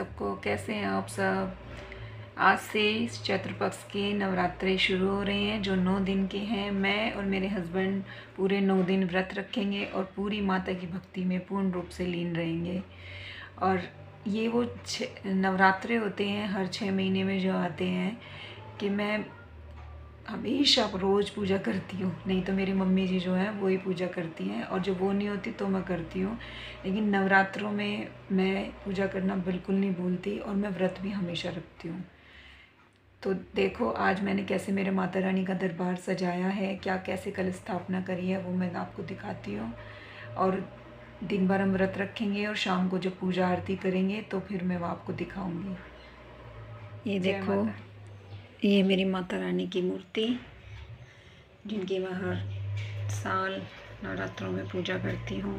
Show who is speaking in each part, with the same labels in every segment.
Speaker 1: सबको। कैसे हैं आप सब? आज से चैत्र पक्ष के नवरात्रे शुरू हो रहे हैं जो 9 दिन के हैं। मैं और मेरे हस्बैंड पूरे 9 दिन व्रत रखेंगे और पूरी माता की भक्ति में पूर्ण रूप से लीन रहेंगे। और ये वो नवरात्रे होते हैं हर 6 महीने में जो आते हैं कि मैं हमेशा रोज़ पूजा करती हूँ। नहीं तो मेरी मम्मी जी जो हैं वो ही पूजा करती हैं, और जब वो नहीं होती तो मैं करती हूँ। लेकिन नवरात्रों में मैं पूजा करना बिल्कुल नहीं भूलती और मैं व्रत भी हमेशा रखती हूँ। तो देखो आज मैंने कैसे मेरे माता रानी का दरबार सजाया है, क्या कैसे कल स्थापना करी है, वो मैं आपको दिखाती हूँ। और दिन भर हम व्रत रखेंगे और शाम को जब पूजा आरती करेंगे तो फिर मैं वो आपको दिखाऊंगी। ये देखो, ये मेरी माता रानी की मूर्ति जिनकी मैं हर साल नवरात्रों में पूजा करती हूँ।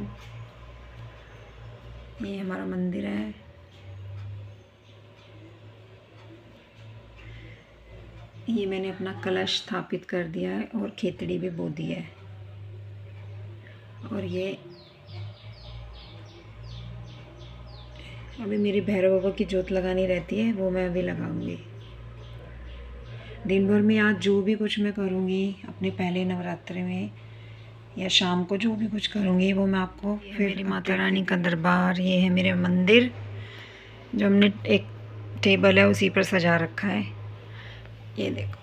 Speaker 1: ये हमारा मंदिर है। ये मैंने अपना कलश स्थापित कर दिया है और खेतड़ी भी बो दी है। और ये अभी मेरी भैरव बाबा की जोत लगानी रहती है, वो मैं अभी लगाऊंगी। दिन भर में आज जो भी कुछ मैं करूँगी अपने पहले नवरात्रे में या शाम को जो भी कुछ करूँगी वो मैं आपको फिर मेरी माता रानी का दरबार। ये है मेरे मंदिर जो हमने एक टेबल है उसी पर सजा रखा है। ये देखो,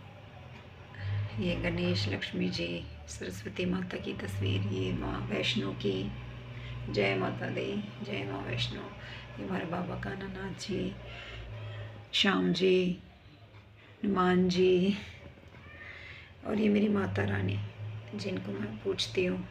Speaker 1: ये गणेश, लक्ष्मी जी, सरस्वती माता की तस्वीर, ये माँ वैष्णो की। जय माता दी, जय माँ वैष्णो। ये हमारे बाबा कानानाथ जी, श्याम जी, हनुमान जी, और ये मेरी माता रानी जिनको मैं पूजती हूँ।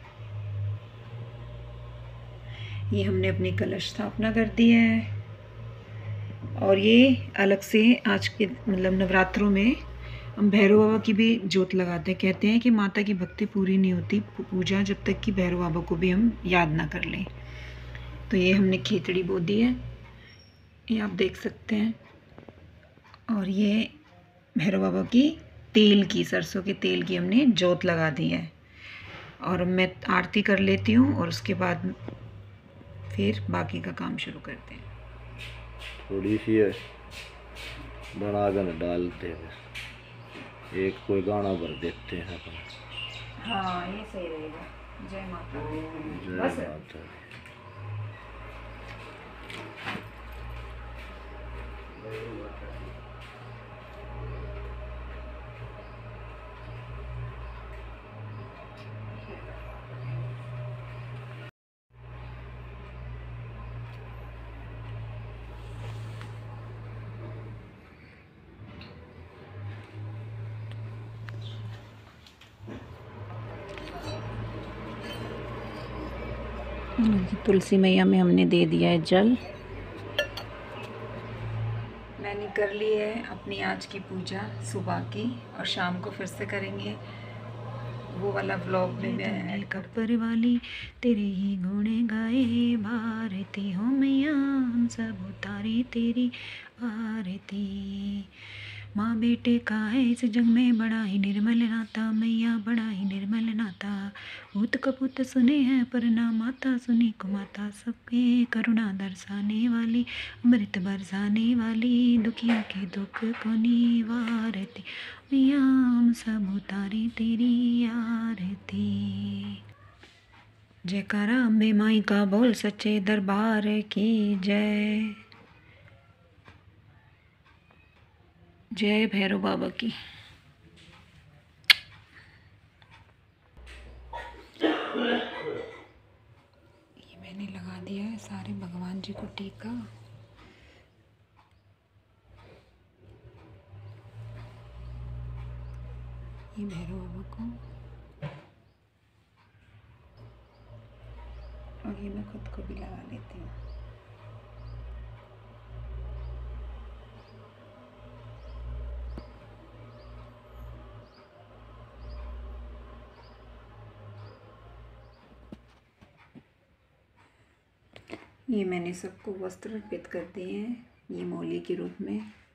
Speaker 1: ये हमने अपनी कलश स्थापना कर दी है। और ये अलग से आज के मतलब नवरात्रों में हम भैरव बाबा की भी जोत लगाते हैं। कहते हैं कि माता की भक्ति पूरी नहीं होती पूजा जब तक कि भैरव बाबा को भी हम याद ना कर लें। तो ये हमने खेतड़ी बो दी है, ये आप देख सकते हैं। और ये भैरव बाबा की तेल की, सरसों के तेल की हमने जोत लगा दी है। और मैं आरती कर लेती हूँ और उसके बाद फिर बाकी का काम शुरू करते हैं।
Speaker 2: थोड़ी सी है बना कर डालते हैं, एक कोई गाना भर देते हैं अपन।
Speaker 1: हाँ ये सही रहेगा। जय माता दी।
Speaker 2: जय
Speaker 1: बस
Speaker 2: माता
Speaker 1: तुलसी मैया में हमने दे दिया है जल। मैंने कर ली है अपनी आज की पूजा सुबह की, और शाम को फिर से करेंगे। वो वाला व्लॉग में मैं कपर वाली तेरे ही गुण गाए, भारती हो मैया हम सब उतारे तेरी आरती। माँ बेटे का है इस जग में बड़ा ही निर्मल नाता, मैया बड़ा ही निर्मल नाता। भूत कपूत सुने हैं पर ना माता सुनी को माता, सबके करुणा दर्शाने वाली, अमृत बरसाने वाली, दुखियों के दुख को निवारती, मैया हम सब उतारे तेरी आरती। जयकारा अम्बे माई का बोल सच्चे दरबार की जय। जय भैरव बाबा की। ये मैंने लगा दिया है सारे भगवान जी को टीका। ये भैरव बाबा को, और ये मैं खुद को भी लगा लेती हूँ। ये मैंने सबको वस्त्र अर्पित कर दिए हैं, ये मौली के रूप में।